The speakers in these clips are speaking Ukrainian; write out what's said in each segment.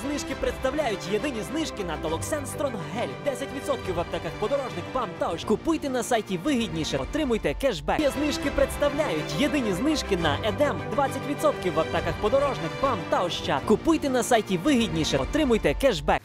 Знижки представляють єдині знижки на Толоксен Стронг Гель. 10% в аптеках Подорожник, ПАМ та ОШ. Купуйте на сайті вигідніше, отримуйте кешбек. Знижки представляють єдині знижки на Едем. 20% в аптеках Подорожник, ПАМ та Ощад. Купуйте на сайті вигідніше, отримуйте кешбек.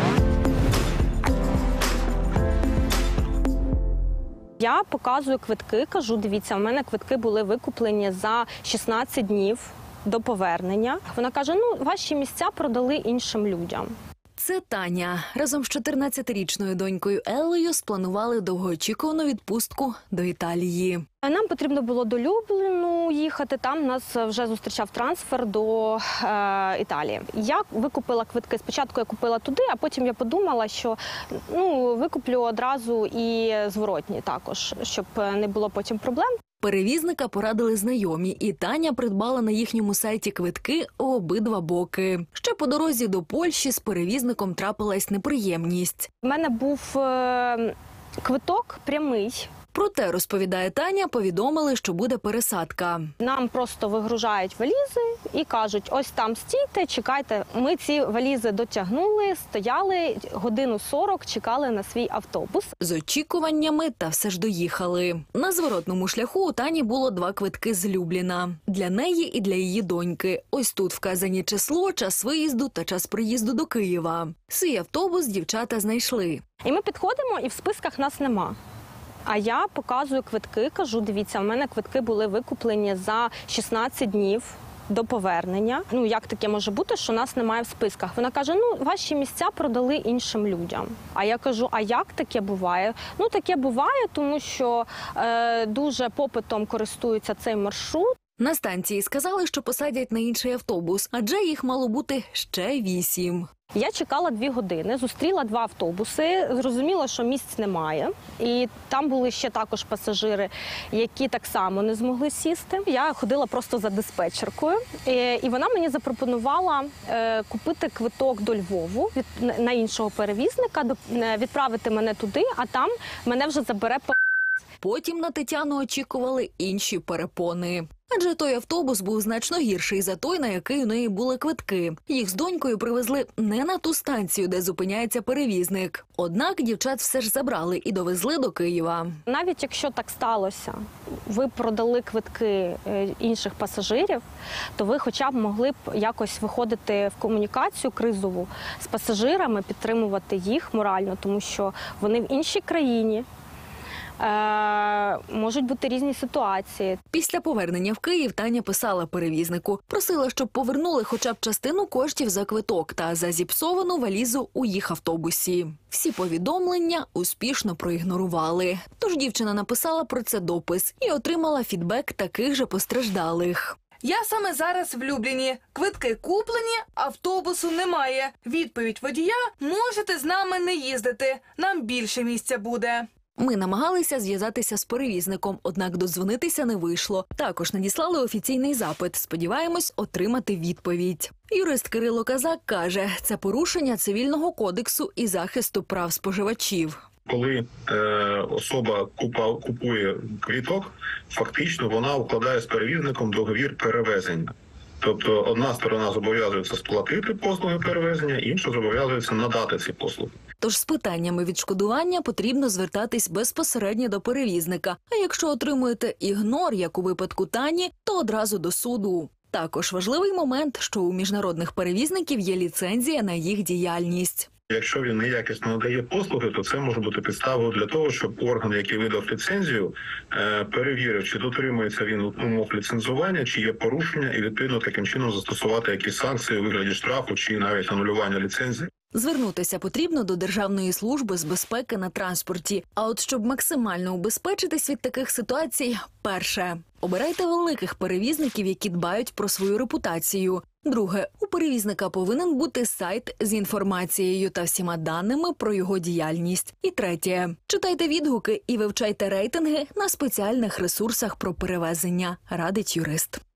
Я показую квитки, кажу, дивіться, у мене квитки були викуплені за 16 днів до повернення. Вона каже, ну, ваші місця продали іншим людям. Це Таня. Разом з 14-річною донькою Еллею спланували довгоочікувану відпустку до Італії. Нам потрібно було до Любліну їхати, там нас вже зустрічав трансфер до Італії. Я викупила квитки, спочатку я купила туди, а потім я подумала, що викуплю одразу і зворотні також, щоб не було потім проблем. Перевізника порадили знайомі, і Таня придбала на їхньому сайті квитки у обидва боки. Ще по дорозі до Польщі з перевізником трапилась неприємність. У мене був квиток прямий. Проте, розповідає Таня, повідомили, що буде пересадка. Нам просто вигружають валізи і кажуть, ось там стійте, чекайте. Ми ці валізи дотягнули, стояли, годину 40, чекали на свій автобус. З очікуваннями та все ж доїхали. На зворотному шляху у Тані було 2 квитки з Любліна. Для неї і для її доньки. Ось тут вказані число, час виїзду та час приїзду до Києва. Свій автобус дівчата знайшли. І ми підходимо, і в списках нас нема. А я показую квитки, кажу, дивіться, у мене квитки були викуплені за 16 днів до повернення. Ну, як таке може бути, що нас немає в списках? Вона каже, ну, ваші місця продали іншим людям. А я кажу, а як таке буває? Ну, таке буває, тому що дуже попитом користується цей маршрут. На станції сказали, що посадять на інший автобус, адже їх мало бути ще 8. Я чекала 2 години, зустріла 2 автобуси, зрозуміла, що місць немає. І там були ще також пасажири, які так само не змогли сісти. Я ходила просто за диспетчеркою, і вона мені запропонувала купити квиток до Львову на іншого перевізника, відправити мене туди, а там мене вже забере. Потім на Тетяну очікували інші перепони. Адже той автобус був значно гірший за той, на який у неї були квитки. Їх з донькою привезли не на ту станцію, де зупиняється перевізник. Однак дівчат все ж забрали і довезли до Києва. Навіть якщо так сталося, ви продали квитки інших пасажирів, то ви хоча б могли б якось виходити в комунікацію кризову з пасажирами, підтримувати їх морально, тому що вони в іншій країні. Можуть бути різні ситуації. Після повернення в Київ Таня писала перевізнику. Просила, щоб повернули хоча б частину коштів за квиток та за зіпсовану валізу у їх автобусі. Всі повідомлення успішно проігнорували. Тож дівчина написала про це допис і отримала фідбек таких же постраждалих. Я саме зараз в Любліні. Квитки куплені, автобусу немає. Відповідь водія – можете з нами не їздити, нам більше місця буде. Ми намагалися зв'язатися з перевізником, однак додзвонитися не вийшло. Також надіслали офіційний запит. Сподіваємось отримати відповідь. Юрист Кирило Казак каже, це порушення Цивільного кодексу і захисту прав споживачів. Коли особа купує квиток, фактично вона укладає з перевізником договір перевезення. Тобто одна сторона зобов'язується сплатити послуги перевезення, інша зобов'язується надати ці послуги. Тож з питаннями відшкодування потрібно звертатись безпосередньо до перевізника. А якщо отримуєте ігнор, як у випадку Тані, то одразу до суду. Також важливий момент, що у міжнародних перевізників є ліцензія на їх діяльність. Якщо він неякісно надає послуги, то це може бути підставою для того, щоб орган, який видав ліцензію, перевірив, чи дотримується він умов ліцензування, чи є порушення, і відповідно таким чином застосувати якісь санкції у вигляді штрафу чи навіть анулювання ліцензії. Звернутися потрібно до Державної служби з безпеки на транспорті. А от щоб максимально убезпечитись від таких ситуацій, перше – обирайте великих перевізників, які дбають про свою репутацію. Друге – у перевізника повинен бути сайт з інформацією та всіма даними про його діяльність. І третє – читайте відгуки і вивчайте рейтинги на спеціальних ресурсах про перевезення, радить юрист.